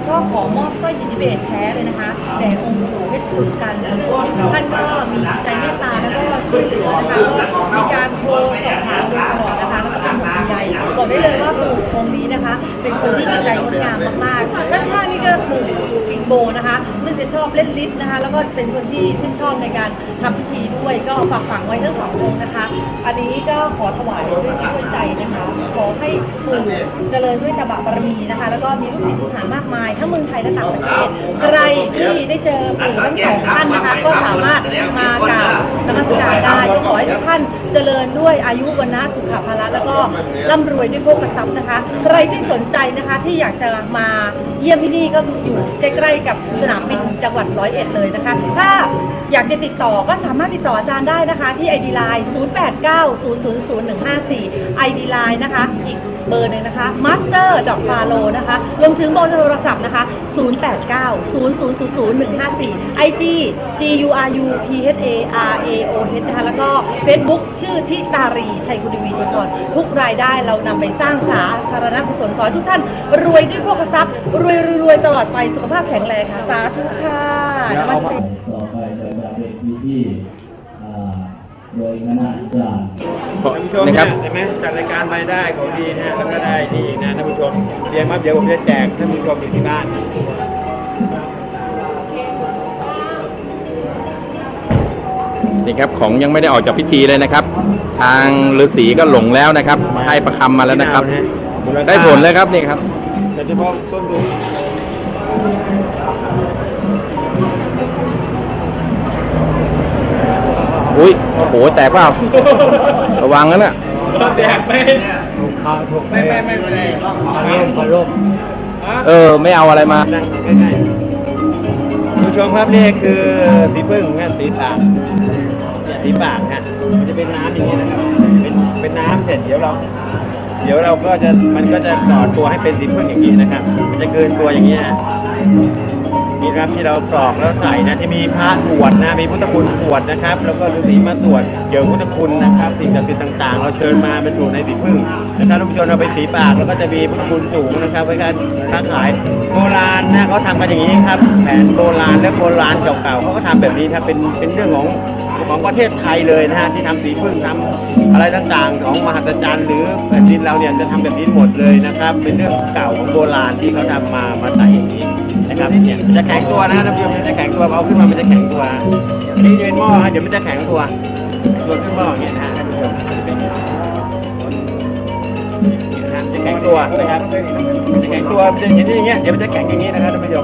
ก็ขอมอบสร้อยยินดีเบสแท้เลยนะคะแด่องค์ปู่เพชรสุกันซึ่งท่านก็มีใจเมตตาแล้วก็ช่วยเหลือนะคะมีการโทรสอบถามโดยตลอดนะคะแล้วก็เป็นห่วงใยบอกได้เลยว่าปู่องค์นี้นะคะเป็นคนที่มีใจงดงามมากๆด้านข้างนี่ก็ปู่ปิงโบนะคะซึ่งจะชอบเล่นลิ้นนะคะแล้วก็เป็นคนที่ชื่นชอบในการทำพิธีด้วยก็ฝากฝังไว้ทั้งสององค์นะคะอันนี้ก็ขอถวายด้วยใจนะคะขอให้ปู่เจริญด้วยตบะบารมีนะคะแล้วก็มีลูกศิษย์ลูกหามากมายทั้งเมืองไทยและต่างประเทศใครที่ได้เจอปู่ทั้งสองท่านนะคะก็สามารถมากราบนมัสการได้ก็ขอให้ทุกท่านเจริญด้วยอายุวรรณะสุขภาละแล้วก็ร่ำรวยด้วยโภคทรัพย์นะคะใครที่สนใจนะคะที่อยากจะมาเยี่ยมที่นี่ก็อยู่ใกล้ๆกับสนามบินจังหวัด101เลยนะคะถ้าอยากจะติดต่อก็สามารถติดต่ออาจารย์ได้นะคะที่ ID Line 0890000154 ID Line นะคะอีกเบอร์หนึ่งนะคะ Master Faro นะคะรวมถึงเบอร์โทรศัพท์นะคะ0890000154 IG GURUPHARAOH นะคะแล้วก็ Facebook ชื่อทิตารีชัยกุลวีชนก่อนทุกรายได้เรานำไปสร้างสาธารณกุศลขอให้ทุกท่านรวยด้วยโภคทรัพย์รวยตลอดไปสุขภาพแข็งแรงค่ะสาธุค่ะนมัสการต่อไปจะเป็นพิธีโดยคณะอาจารย์นะครับใช่ไหมจัดรายการไปได้ของดีนะฮะแล้วก็ได้ดีนะท่านผู้ชมเรียนมาเดี๋ยวผมจะแจกท่านผู้ชมอยู่ที่บ้านนี่ครับของยังไม่ได้ออกจากพิธีเลยนะครับทางฤาษีก็หลงแล้วนะครับให้ประคำมาแล้วนะครับได้ผลเลยครับนี่ครับโดยเฉพาะต้นทุนอุ้ยโอ้โหแตกเปล่าระวังนะเนี่ยแตกไปถูกไม่เป็นไรไม่เอาอะไรมาผู้ชมครับนี่คือสีพึ่งนะสีปากสีปากฮะมันจะเป็นน้ำอย่างนี้นะครับเป็นน้ำเสร็จเดี๋ยวเราก็จะมันก็จะต่อตัวให้เป็นสีพึ่งอย่างนี้นะครับมันจะเกินตัวอย่างนี้นะนี่ครับที่เรากรอกแล้วใส่นะที่มีพระสวดนะมีพุทธคุณสวดนะครับแล้วก็ฤาษีมาสวดเกี่ยวพุทธคุณนะครับสิ่งศักดิ์สิทธิ์ต่างๆเราเชิญมาบรรจุในสีพึ่งนะครับทุกคนเราไปสีปากแล้วก็จะมีพุทธคุณสูงนะครับไว้การค้าขายโบราณนะเขาทำกันอย่างนี้ครับแผนโบราณและโบราณเก่าๆเขาก็ทำแบบนี้ครับเป็นเรื่องของประเทศไทยเลยนะฮะที่ทำสีพึ่งทำอะไรต่างๆของมหัศจรรย์หรือแผ่นดินเราเนี่ยจะทำแบบนี้หมดเลยนะครับเป็นเรื่องเก่าของโบราณที่เขาทำมาใส่อย่างนี้นะครับเนี่ยมันจะแข็งตัวนะท่านผู้ชมจะแข็งตัวเอาขึ้นมามันจะแข็งตัวอันนี้จะเป็นหม้อเดี๋ยวมันจะแข็งตัวขึ้นหม้ออย่างเงี้ยนะท่านผู้ชมจะแข็งตัวนะครับจะแข็งตัวจะอย่างนี้อย่างเงี้ยเดี๋ยวมันจะแข็งอย่างนี้นะครับท่านผู้ชม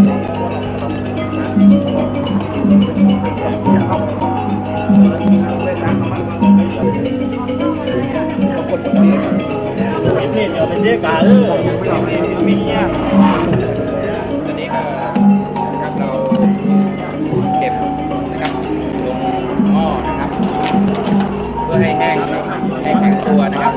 นี่เดี๋ยวไปเสียกามีเนี่ยตอนนี้ก็นะครับเราเก็บนะครับลงหม้อนะครับเพื่อให้แห้งให้แข็งตัวนะครับ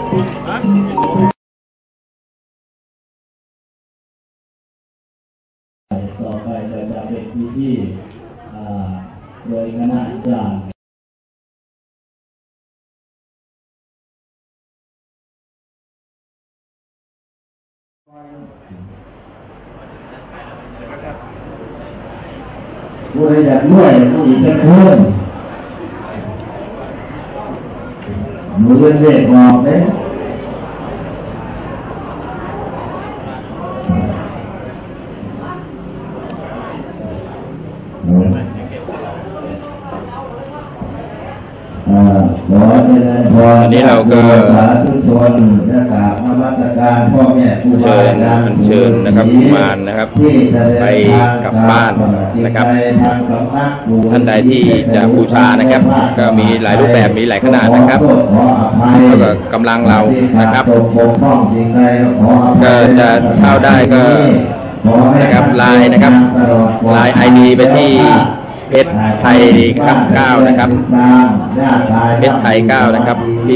ต่อไปจะเป็นพิธีโดยคณะอาจารย์ผู้ใดอยากรวยผู้อีกจะคุ้มมือเรียกบอกเลยอันนี้เราก็เชิญนะครับกุมารนะครับไปกลับบ้านนะครับท่านใดที่จะบูชานะครับก็มีหลายรูปแบบมีหลายขนาดนะครับแล้วก็กำลังเรานะครับก็จะเข้าได้ก็นะครับไลน์นะครับไลน์ ID ไปที่เพชรไทยครับ9นะครับเพชรไทย9นะครับ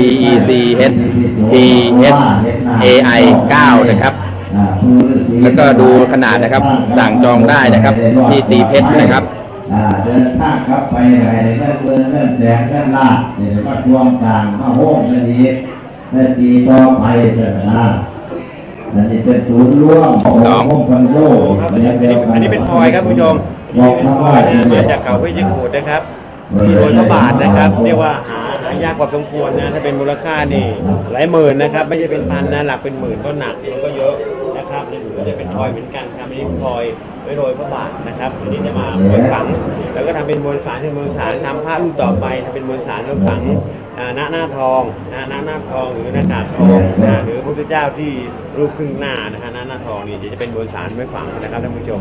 PECHTHAI 9นะครับแล้วก็ดูขนาดนะครับสั่งจองได้นะครับที่ตีเพชรนะครับเดินทางครับไปไหนเลื่อนแสงเลื่อนลาดเดี๋ยวก็ทวงต่างมาโฮมกันดีตีต่อไปเถอะนะอันนี้เป็นศูนย์ร่วมขององค์พันโลกอันนี้เป็นพลอยครับผู้ชมอันนี้เป็นพลอยมาจากเขาเพชรกูฏนะครับมีโดยพระบาทนะครับเรียกว่าหายากกว่าสมควรนะถ้าเป็นมูลค่านี่หลายหมื่นนะครับไม่ใช่เป็นพันนะหลักเป็นหมื่นก็หนักมันก็เยอะนะครับนี่ถือจะเป็นพลอยเหมือนกันครับอันนี้พลอยไว้โรยพระบาทนะครับอันนี้จะมาไว้ฝังแล้วก็ทำเป็นมวลสารเป็นมวลสารทำผ้ารุ่นต่อไปทำเป็นมวลสารแล้วฝังหน้าทองหน้าทองหรือหน้ากากทองหรือพระพุทธเจ้าที่รูปครึ่งหน้านะฮะหน้าทองนี่จะเป็นมวลสารไว้ฝังนะครับท่านผู้ชม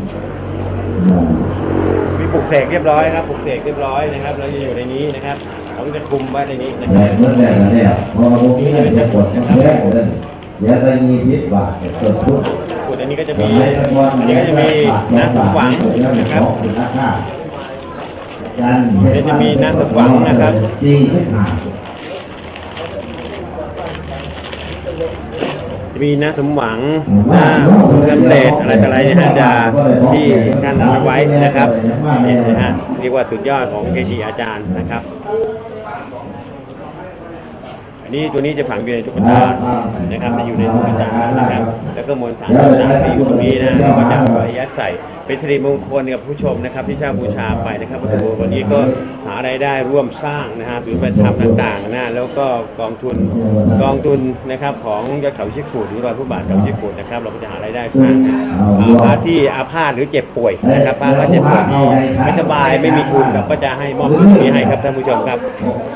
มีปลุกเสกเรียบร้อยครับปลุกเสกเรียบร้อยนะครับเราจะอยู่ในนี้นะครับเราจะคุมไว้ในนี้นะคแต่รับเมื่อแรกเนี่ยพอพวกนี้จะกดแรกเลยเดี๋ยวจะมีพิษบาดเกิดขึ้นขวดอันนี้ก็จะมีอันนี้ก็จะมีน้ำสมหวังนะครับจะมีน้ำสมหวังนะครับจริงขึ้นหาจะมีน้ำสมหวังน้ำสำเร็จอะไรเนี่ยฮะจะที่ท่านเอาไว้นะครับนี่นะฮะเรียกว่าสุดยอดของเกจิอาจารย์นะครับอันนี้ตัวนี้จะฝังอยู่ในตุ๊กตานะครับจะอยู่ในตุ๊กตานะครับแล้วก็มวลสารต่างๆที่อยู่ตรงนี้นะก็จะเอายัดใส่เป็นสิริมงคลกับผู้ชมนะครับที่เช่าบูชาไปนะครับวันนี้ก็หารายได้ร่วมสร้างนะฮะหรือไปทำต่างๆนะแล้วก็กองทุนนะครับของยอดเขาชิคูหรือรอยพระบาทเขาชิคูนะครับเราก็จะหารายได้สร้างพระที่อาพาธหรือเจ็บป่วยนะครับพระเจ็บป่วยที่ไม่สบายไม่มีทุนเราก็จะให้มอบทุนนี้ให้ครับท่านผู้ชมครับ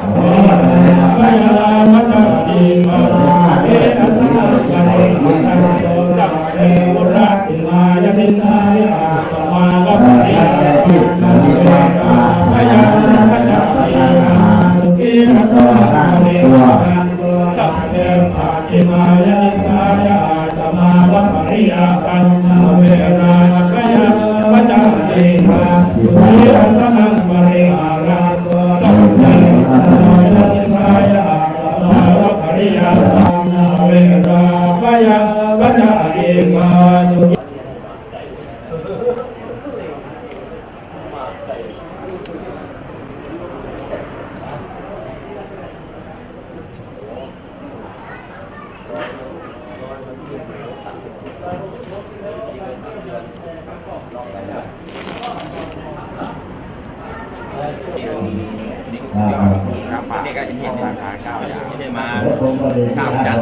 นี่ก็จะเห็นสาขาเก้าอย่างไม่ได้มาข้ามจันทร์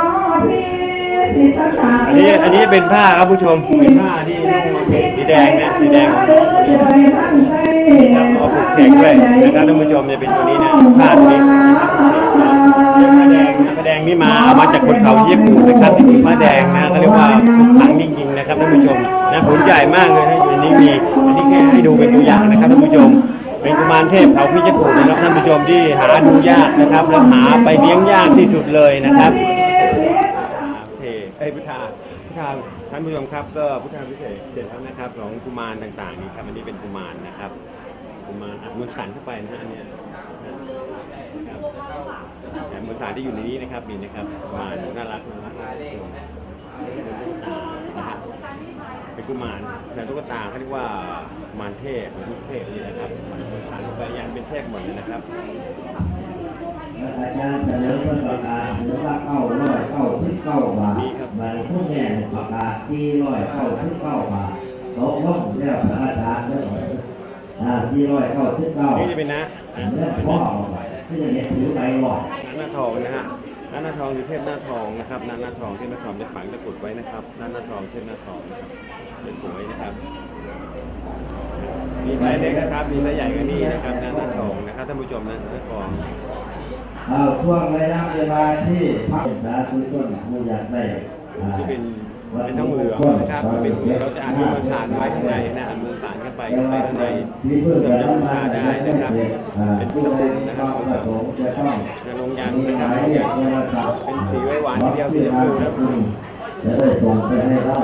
อันนี้เป็นผ้าครับผู้ชมเป็นผ้าที่สีแดงนะสีแดงครับเอาผูกเสกด้วยนะครับท่านผู้ชมจะเป็นตัวนี้นะผ้าตัวนี้ผ้าแดงนี่มาจากคนเขาญี่ปุ่นนะครับที่ผ้าแดงนะเขาเรียกว่าขลังจริงๆนะครับท่านผู้ชมนะผลใหญ่มากเลยนะอันนี้มีอันนี้แค่ให้ดูเป็นตัวอย่างนะครับท่านผู้ชมเป็นกุมารเทพเขาพิจิตรนะครับท่านผู้ชมที่หาดูยากนะครับและหาไปเลี้ยงยากที่สุดเลยนะครับพุทธาท่านผู้ชมครับก็พุทธาพิเศษเสร็จแล้วนะครับของกุมารต่างๆนี่ครับอันนี้เป็นกุมารนะครับกุมารอัดมวลสารเข้าไปนะฮะเนี่ยแต่มวลสารที่อยู่ในนี้นะครับนี่นะครับกุมารน่ารักเป็นกุมารแต่ตุ๊กตาเขาเรียกว่ากุมารเทพหรือเทพนี่นะครับมวลสารไปยันเป็นเทพหมดเลยนะครับอาจารย์เฉลิมประกาศหรือว่าเข้าบาทบางผู้แทนประกาศที่199 บาทโต๊ะห้องเรียกพระอาจารย์ที่199นี่จะเป็นนะพ่อที่จะเห็นถือไปหลอดหน้าทองนะฮะหน้าทองคือเทพหน้าทองนะครับหน้าทองเทพหน้าทองจะฝังตะกรุดไว้นะครับหน้าทองเทพหน้าทองนะครับสวยนะครับมีไซส์เล็กนะครับมีไซส์ใหญ่ก็นี่นะครับหน้าทองนะครับท่านผู้ชมนะหน้าทองช่วงระยะเวลาที่พระสาธุชนผู้อยากได้ที่เป็นทองเหลืองนะครับเป็นเราจะอ่านมวลสารไว้ข้างในนะอ่านมวลสารเข้าไปข้างในจะบูชาได้นะครับเป็นพุทธคุณนะครับจะลงยันนะครับเป็นสีไว้หวานทีเดียวที่จะพูดนะจะได้ส่งไปให้ได้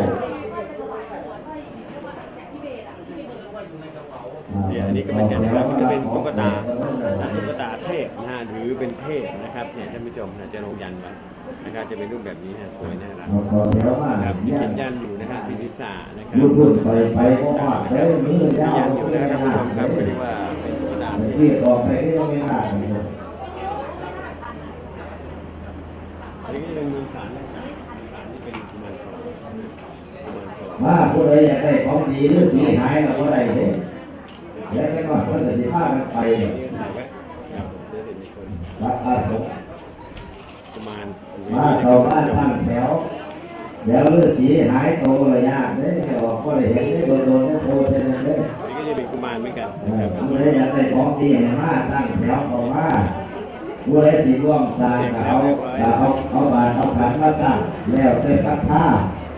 อันนี้ก็เป็นอย่างนี้ครับมันจะเป็นตุ๊กตาเทพนะฮะหรือเป็นเทพนะครับเนี่ยท่านผู้ชมจะลงยันไว้นะครับจะเป็นรูปแบบนี้นะสวยน่ารักครับมียันอยู่นะครับมีศีรษะนะครับมียันอยู่นะครับท่านผู้ชมครับเรียกว่าเป็นตุ๊กตาที่ต่อไปที่ต้องมีหน้าอันนี้ก็เป็นมือสารที่เป็นกุมารทองว่าผู้ใดอยากได้ของดีหรือสีหายเราก็ได้เลยแล้วก็ก่อนก็จะสิพากันไปวัดอาสมมาชาวบ้านตั้งแถวเดี๋ยวฤาษีหายโตระยะเนี่ยออกก็ได้เห็นได้โดนๆโตเช่นนั้นเลยนี่ก็จะเป็นกุมารเหมือนกันผู้ใดอยากได้ของดีมาตั้งแถวออกมาผู้ใดที่ร่วมสร้างเอาบาตรเอาขันมาตั้งแล้วเสร็จพัฒนา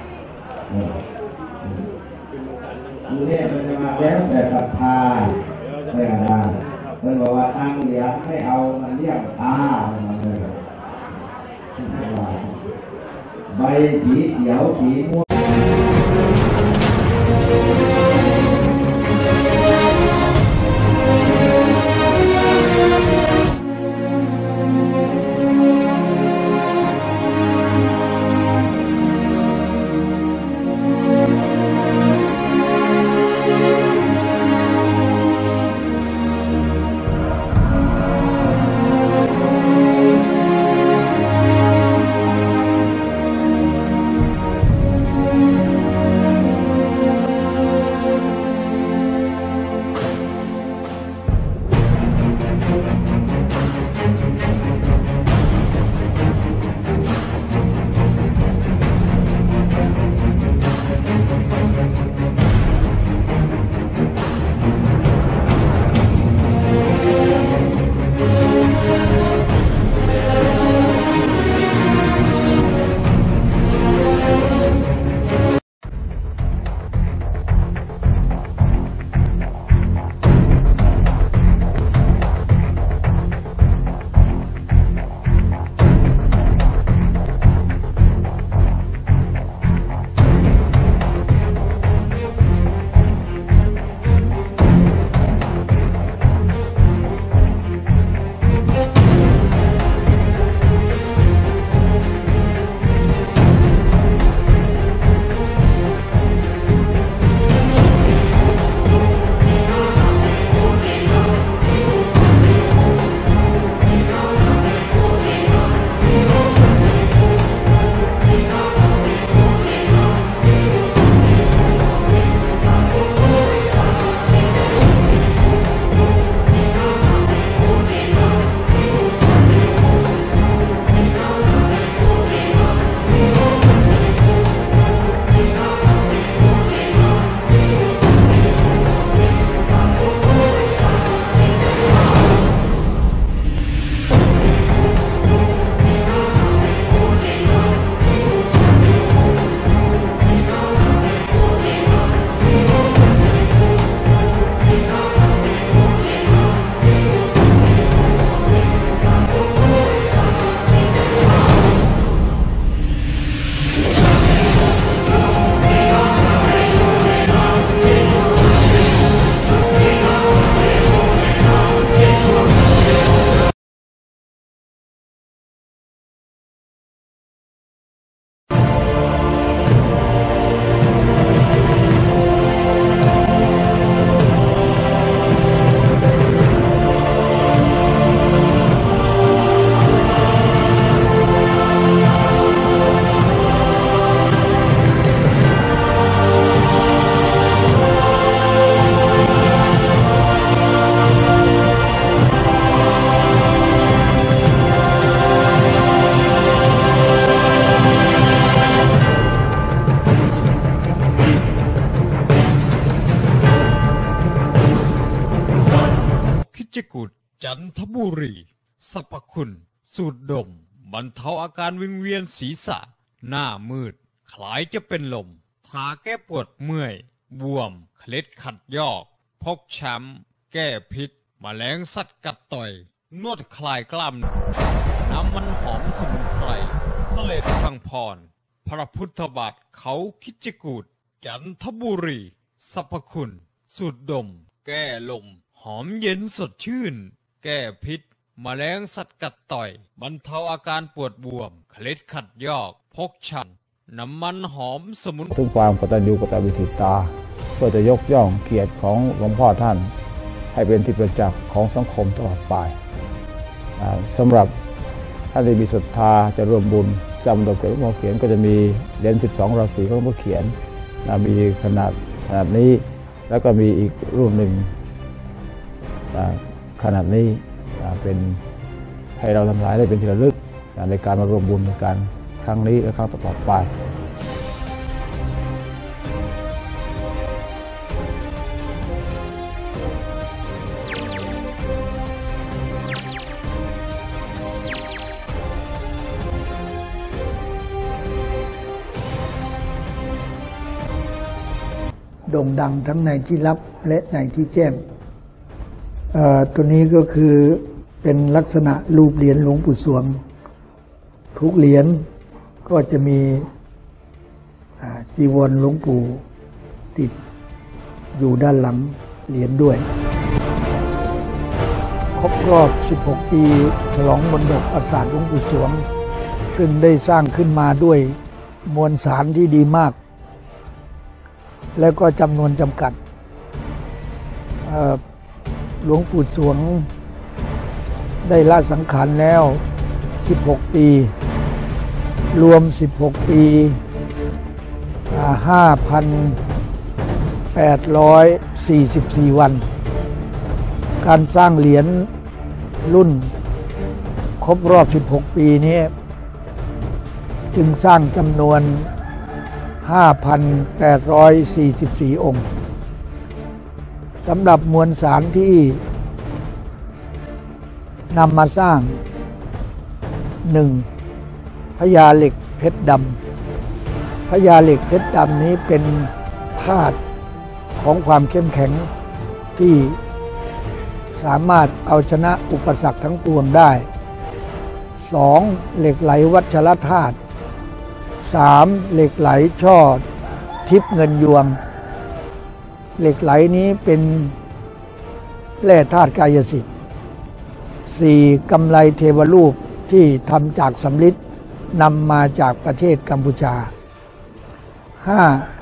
ผู้นี้มันจะมาแล้วแต่ศรัทธาไม่กระด้างเพิ่นบอกว่าตั้งเหรียญไม่เอามันเรียกตามันเลยใบสีเขียวสีม่วงจันทบุรีสรรพคุณสูตรดมบรรเทาอาการวิงเวียนศีรษะหน้ามืดคล้ายจะเป็นลมทาแก้ปวดเมื่อยบวมเคล็ดขัดยอกพกช้ำแก้พิษแมลงสัตว์กัดต่อยนวดคลายกล้ามน้ำมันหอมสมุนไพรเสลดพังพรพระพุทธบาทเขาคิดกูฏจันทบุรีสรรพคุณสูตรดมแก้ลมหอมเย็นสดชื่นแก้พิษแมลงสัตว์กัดต่อยบรรเทาอาการปวดบวมเคล็ดขัดยอกพกช้ำน้ำมันหอมสมุนถึงความกตัญญูกตเวทีตาเพื่อจะยกย่องเกียรติของหลวงพ่อท่านให้เป็นที่ประจักษ์ของสังคมตลอดไปสำหรับท่านที่มีศรัทธาจะร่วมบุญจำดอกเกลือหลวงพ่อเขียนก็จะมีเหรียญ12 ราศีของหลวงพ่อเขียนมีขนาดนี้แล้วก็มีอีกรูปหนึ่งขนาดนี้เป็นให้เราทำลายได้เป็นที่ระลึกในการมารวมบุญกันครั้งนี้และครั้งต่อไปโด่งดังทั้งในที่ลับและในที่แจ้งตัวนี้ก็คือเป็นลักษณะรูปเหรียญหลวงปู่สวงทุกเหรียญก็จะมีจีวรหลวงปู่ติดอยู่ด้านหลังเหรียญด้วยครบรอบ 16 ปีฉลองมณฑปปราสาทหลวงปู่สวงซึ่งได้สร้างขึ้นมาด้วยมวลสารที่ดีมากแล้วก็จำนวนจำกัดหลวงปู่สวงได้ละสังขารแล้ว16 ปีรวม16 ปี 5,844 วันการสร้างเหรียญรุ่นครบรอบ16 ปีนี้จึงสร้างจำนวน5,844 องค์สำหรับมวลสารที่นำมาสร้าง 1. พญาเหล็กเพชรดำพญาเหล็กเพชรดำนี้เป็นธาตุของความเข้มแข็งที่สามารถเอาชนะอุปสรรคทั้งปวงได้ 2. เหล็กไหลวัชรธาตุ 3. เหล็กไหลช่อทิพย์เงินยวงเหล็กไหลนี้เป็นแร่ธาตุกายสิทธิ์ 4. กำไลเทวรูปที่ทำจากสำริดนำมาจากประเทศกัมพูชา 5.